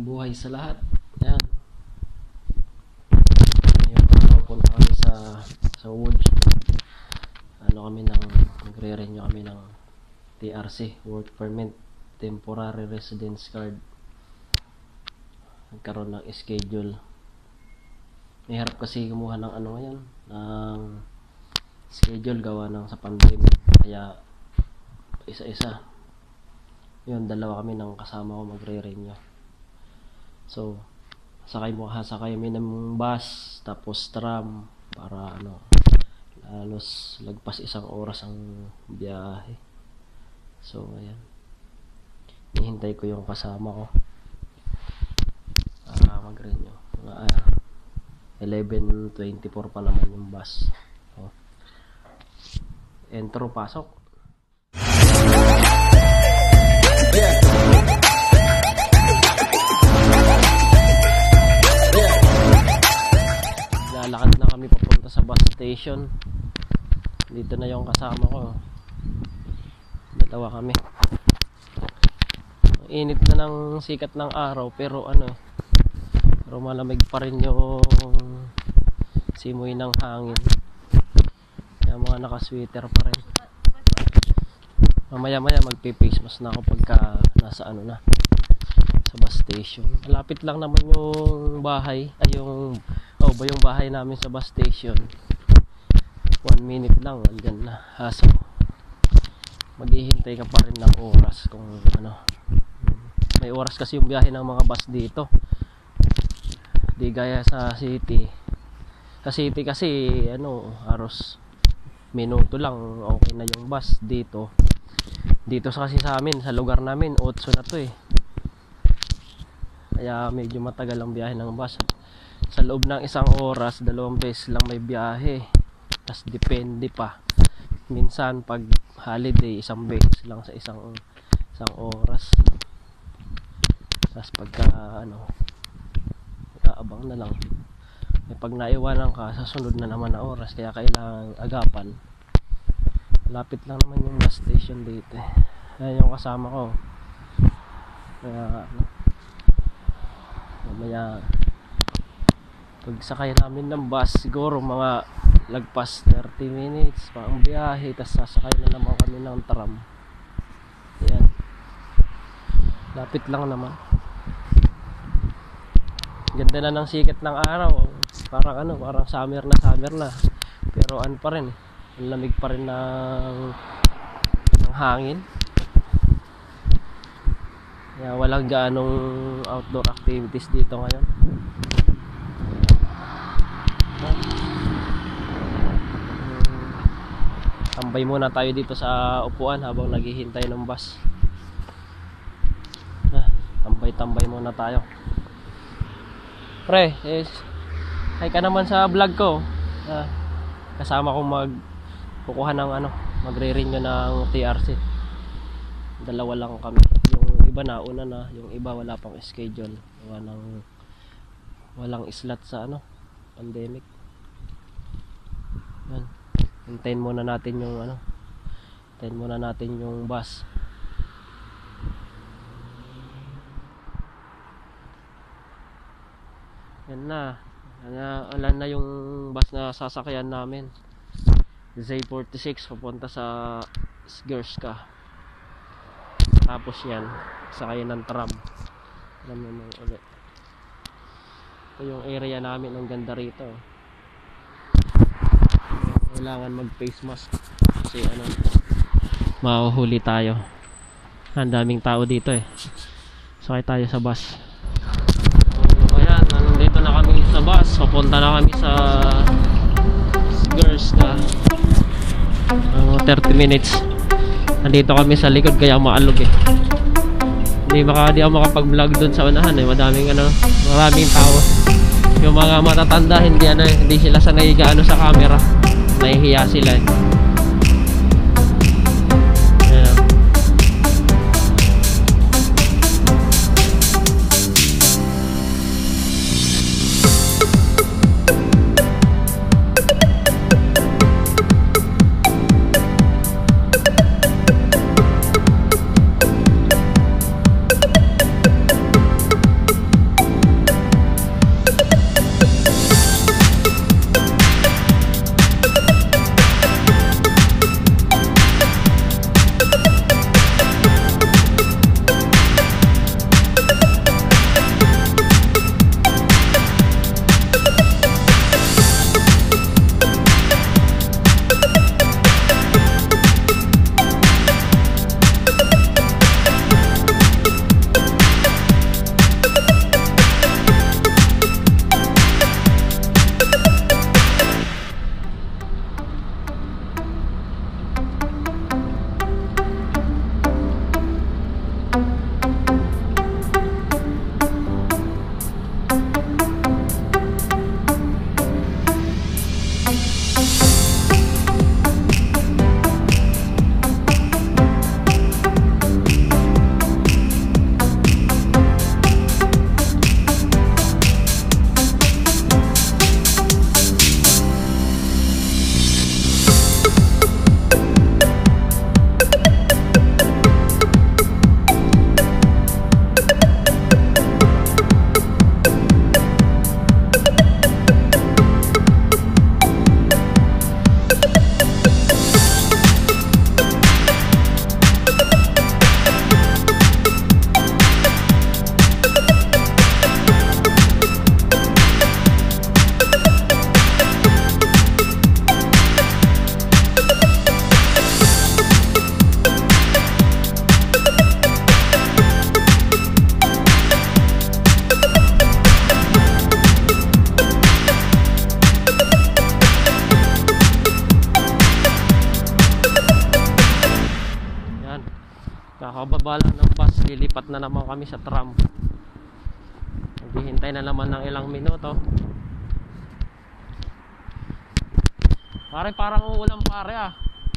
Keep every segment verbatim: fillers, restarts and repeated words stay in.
buhay sa lahat. Yan. Ngayong araw punta kami sa sa Woods. Ano kami ng nagre-renew kami ng T R C, Work Permit, Temporary Residence Card. Nagkaroon ng schedule. Mahirap kasi kumuha ng ano ngayon, ng schedule gawa ng sa pandemic. Kaya isa-isa. Yun, dalawa kami ng kasama ko magre-renew. So, sakay mo, sakay kami ng bus, tapos tram, para ano, halos lagpas isang oras ang biyahe. So, ayan. Hihintay ko yung kasama ko para mag-renew. Mga uh, eleven twenty-four pa naman yung bus. So, entro, pasok. Lalakad na kami papunta sa bus station. Dito na yung kasama ko. Dalawa kami. Init na ng sikat ng araw, pero ano, pero malamig pa rin yung simoy ng hangin. Kaya mga naka-sweater pa rin. Mamaya maya magpe-face mask na ako pagka nasa ano na, sa bus station. Malapit lang naman yung bahay, ay yung oh ba yung bahay namin sa bus station. One minute lang andyan na. Haso maghihintay ka pa rin ng oras kung ano. May oras kasi yung biyahe ng mga bus dito. Di gaya sa city. Sa city kasi ano, halos minuto lang okay na yung bus. Dito Dito sa kasi sa amin, sa lugar namin, otso na to eh. Kaya medyo matagal ang biyahe ng bus. Sa loob ng isang oras, dalawang beses lang may biyahe. Tas depende pa. Minsan pag holiday, isang beses lang sa isang isang oras. Tas pagka ano, aabang na lang. E pag naiwanan ka, sa sunod na naman na oras. Kaya kailangan agapan. Lapit lang naman yung bus station dito. Ayan yung kasama ko. Kaya ano, mamaya pag sakay namin ng bus, siguro mga lagpas thirty minutes pa ang biyahe, tas sasakay na naman kami ng tram. Ayan, lapit lang naman. Ganda na ng sikat ng araw. Parang ano, parang summer na summer na. Pero ano pa rin, ang lamig pa rin ng, ng hangin. Kaya walang gaanong outdoor activities dito ngayon. Tambay muna tayo dito sa upuan habang naghihintay ng bus. Tambay-tambay muna tayo. Pre, eh, hi ka naman sa vlog ko. Ah, kasama kong mag kukuha ng ano, magre-renew ng T R C. Dalawa lang kami. Yung iba na una na, yung iba wala pang schedule. Walang walang slot sa ano, pandemic. Yan. Hintayin muna natin yung ano. Hintayin muna natin yung bus. Yan na. Alam na yung bus na sasakyan namin. Z forty-six papunta sa Sgurska. Tapos yan, sakay ng tram. Alam naman ulit. Ito yung area namin, ang ganda rito. Kailangan mag face mask kasi ano, mahuhuli tayo. Ang daming tao dito eh. Sakay tayo sa bus. So, ayan, nandito na kami sa bus. Papunta na kami sa Sgurska. Uh, thirty minutes. Nandito kami sa likod kaya maalog eh. Hindi maka di ako makapag-vlog doon sa unahan eh. Madaming ano, maraming tao. Yung mga matatanda hindi ano, hindi sila sanay gaano sa camera. Nahihiya sila eh. Ayan. Kakababa lang ng bus, lilipat na naman kami sa tram. Naghihintay na naman ng ilang minuto. Pare, parang uulan pare ah.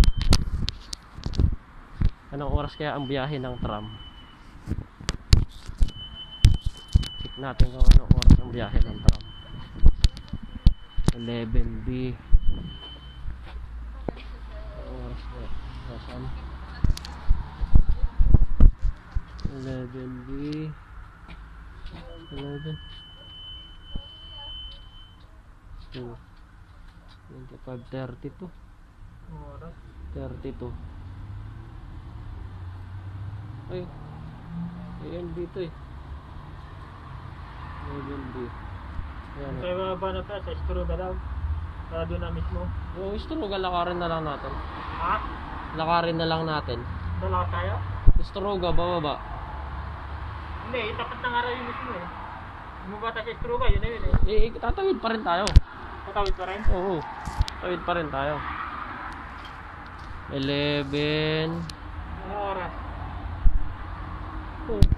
Anong oras kaya ang biyahe ng tram? Check natin kung anong oras ang biyahe ng tram. eleven B. Anong oras kaya? Nasaan? eleven B. eleven. two. twenty-five, thirty-two. thirty-two. Ay, ayan dito eh. eleven B. Ayan. Kaya mababa na pa sa Struga daw. Para doon na mismo. Yung Struga, lakarin na lang natin. Ha? Lakarin na lang natin. Dalawa tayo? Struga, bababa. Hindi, tapat na nga raw yung mismo eh. Bumaba tayo sa Struga, yun na yun eh. Eh, tatawid pa rin tayo. Patawid pa rin? Oo. Tatawid pa rin tayo. eleven. Ano oras? Oh.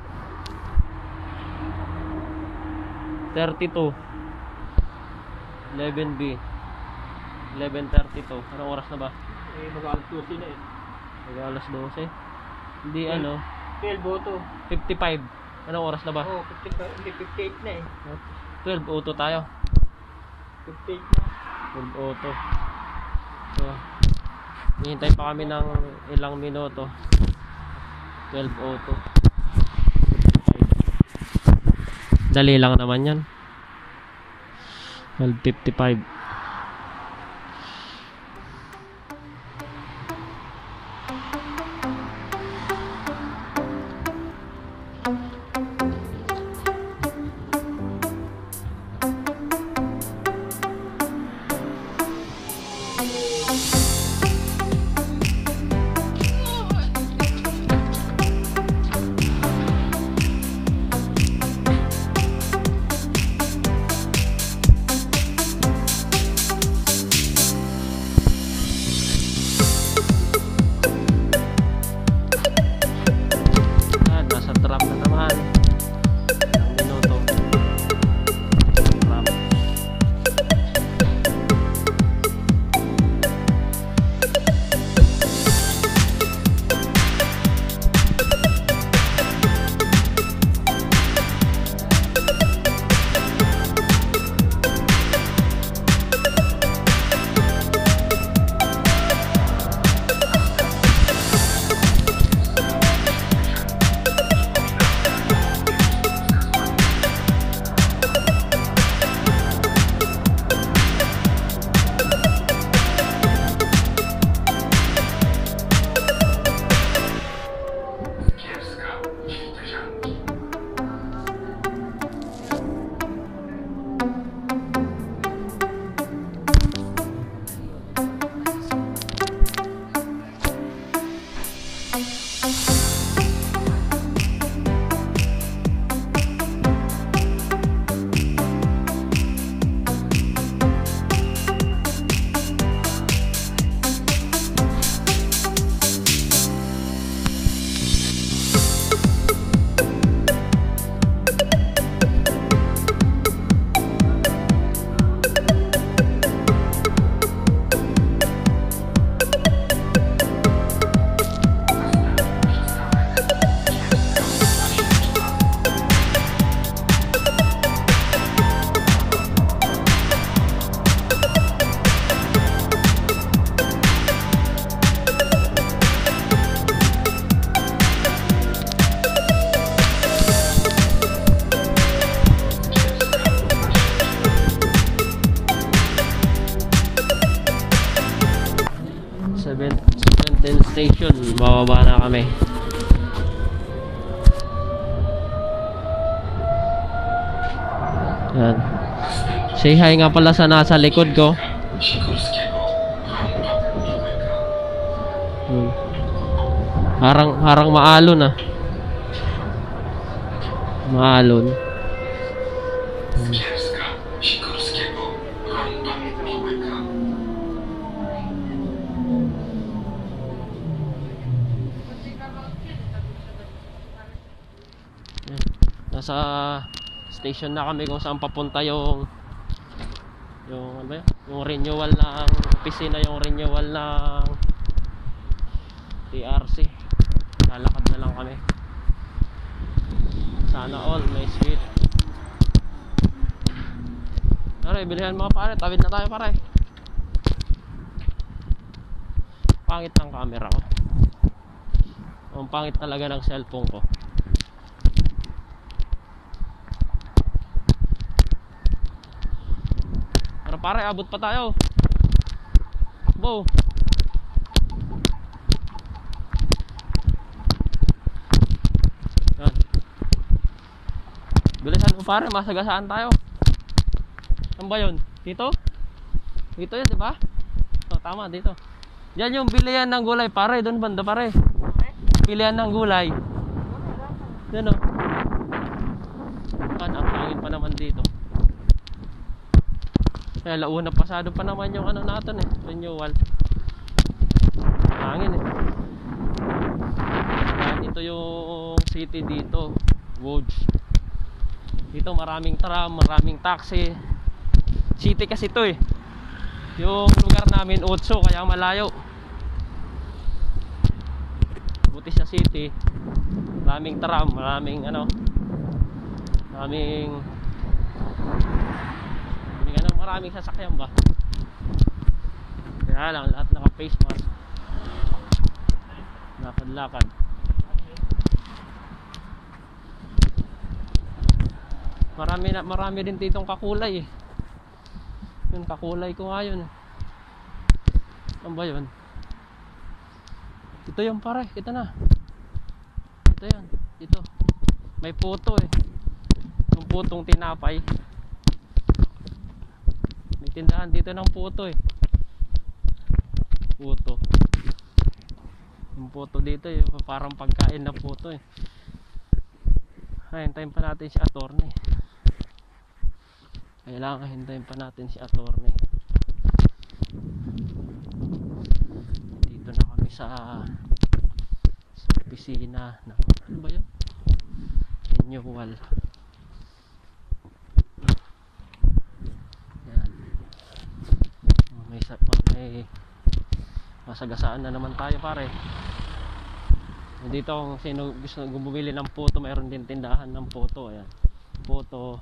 thirty-two. eleven B. eleven thirty-two. Anong oras na ba? Eh, mag-alas twelve na eh. Mag-alas twelve. Hindi ano. twelve auto. fifty-five. Anong oras na ba? Oo, oh, fifty-five, hindi, fifty-eight na eh. twelve auto tayo. fifty-eight na. twelve auto. So, hihintay pa kami ng ilang minuto. twelve auto. Dali lang naman yan. twelve fifty-five. Seventeen station, bababa na kami. Yan. Say hi nga pala sa nasa likod ko. Hmm. Harang harang maalon ah. Maalon. Hmm. Yan. Nasa station na kami kung saan papunta yung yung ano ba yun? Yung renewal ng opisina, yung renewal ng T R C. Lalakad na lang kami. Sana all may sweet. Pare, bilihan mga pare, tawid na tayo pare. Pangit ng camera ko. Ang pangit talaga ng cellphone ko. Pero pare, abot pa tayo. Takbo. Yan. Bilisan mo pare, masagasaan tayo. Saan ba yun? Dito? Dito yun, di ba? Oh, tama, dito. Diyan yung bilihan ng gulay pare, doon banda pare. Bilihan ng gulay. Diyan o. Kan, ang hangin pa naman dito. Kaya launa pasado pa naman yung ano natin eh, renewal. Hangin eh. Yan, ito yung city dito, Woods. Dito maraming tram, maraming taxi. City kasi ito eh. Yung lugar namin Otso, kaya malayo. Buti sa city, maraming tram, maraming ano, maraming maraming ano, maraming sasakyan ba. Kaya lang lahat naka face mask. Lakad-lakad. Marami na, marami din ditong kakulay eh. Yun, kakulay ko nga yun. Ano ba yun? Ito yung pare, ito na. Ito yan, ito. May puto eh. Yung putong tinapay. May tindahan dito ng puto eh. Puto. Yung puto dito eh, parang pagkain na puto eh. Ay, hintayin pa natin si attorney. Kailangan hintayin pa natin si attorney. Dito na kami sa sa opisina ng ano ba yun? Renewal. Yan. May, may masagasaan na naman tayo pare. Dito kung sino gusto bumili ng puto, mayroon din tindahan ng puto. Ayan, puto.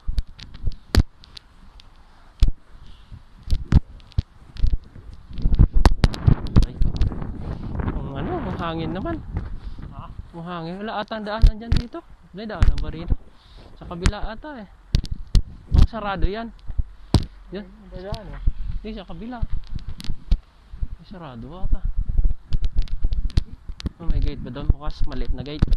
Ay, ang ano, ang hangin naman. Ha? Ang hangin, wala atang daanan dyan dito. May daanan ba rito? Sa kabila ata eh. Ang sarado yan. Yan, Dadaan eh. hindi sa kabila. May sarado ata. Oh, may gate ba doon? Bukas, maliit na gate.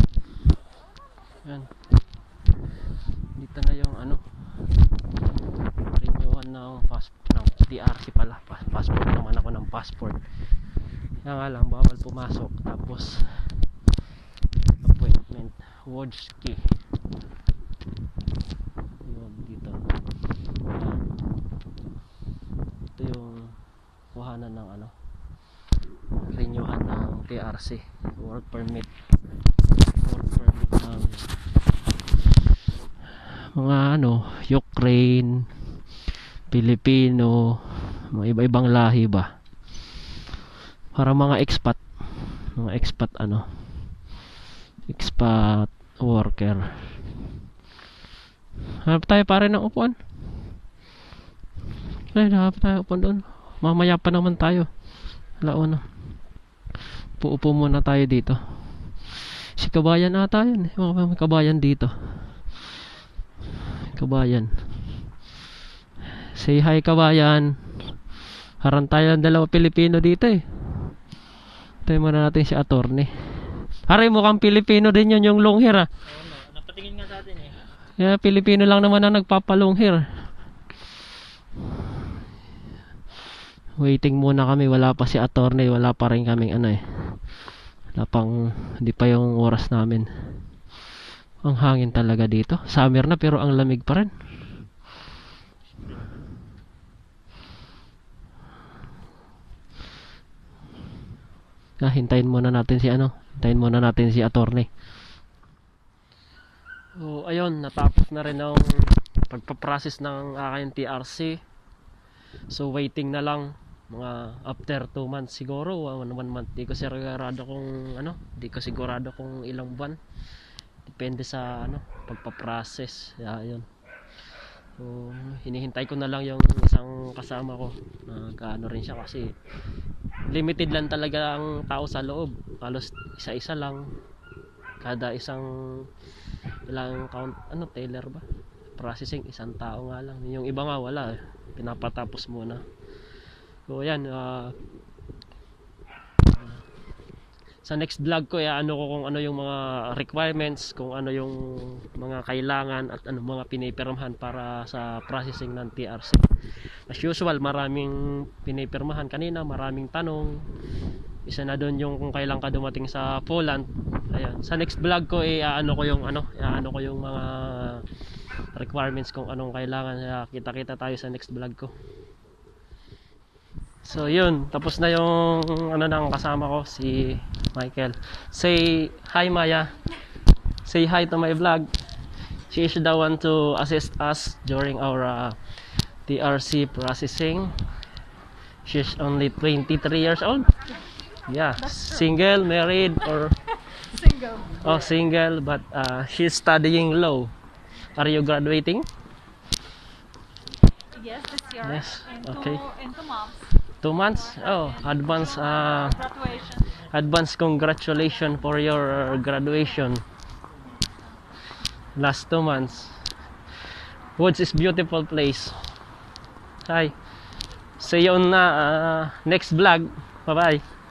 Yan. Dito na yung ano, renewal ng passport, ng T R C pala. Passport naman ako ng passport. Yan nga lang, bawal pumasok. Tapos appointment Wojski. Yun, dito. Yan. Ito yung kuhanan ng ano, renewal ng T R C, work permit. Work permit ng mga ano, Ukraine, Pilipino, mga iba-ibang lahi ba. Para mga expat, mga expat ano, expat worker. Hanap tayo pare ng upuan. Ay, hanap tayo upuan doon. Mamaya pa naman tayo. Launa. Uupo muna tayo dito. Si kabayan ata yun. May kabayan dito. Kabayan. Say hi kabayan. Haran tayo ng dalawa Pilipino dito eh. Tayo muna natin si attorney. Haray, mukhang Pilipino din yun yung long hair ah. Oo no, napatingin nga sa atin eh. Yeah, Pilipino lang naman ang nagpapalong hair. Waiting muna kami, wala pa si attorney, wala pa rin kaming ano eh. Wala pang, hindi pa yung oras namin. Ang hangin talaga dito. Summer na pero ang lamig pa rin. Ah, hintayin muna natin si ano, hintayin muna natin si attorney. So, ayun, natapos na rin ang pagpaprocess ng aking T R C. So, waiting na lang mga after two months siguro, one, one month. Di ko sigurado kung ano, di ko sigurado kung ilang buwan. Depende sa ano, pagpaprocess. Yeah, ayun. So, hinihintay ko na lang yung isang kasama ko. Nag-ano rin siya kasi limited lang talaga ang tao sa loob. Halos isa-isa lang. Kada isang ilang count, ano, tailor ba? Processing, isang tao nga lang. Yung iba nga wala, eh. Pinapatapos muna. So, yan. Uh, sa next vlog ko, ya, ano ko kung ano yung mga requirements, kung ano yung mga kailangan at ano mga pinipirmahan para sa processing ng T R C. As usual, maraming pinipirmahan kanina, maraming tanong. Isa na doon yung kung kailan ka dumating sa Poland. Ayan. Sa next vlog ko, eh, ano ko yung ano, ano ko yung mga requirements kung anong kailangan. Kita-kita tayo sa next vlog ko. So yun, tapos na yung ano nang kasama ko, si Michael. Say hi Maya. Say hi to my vlog. She is the one to assist us during our uh, T R C processing. She's only twenty-three years old. Yeah, single, married, or Single. oh single, but uh, she's studying law. Are you graduating? Yes, this year. Yes, In okay. two, in two months. Two months? Oh, advance uh, Graduation. advance congratulations for your graduation. Last two months. Woods is beautiful place. Hi. See you on uh, next vlog. Bye bye.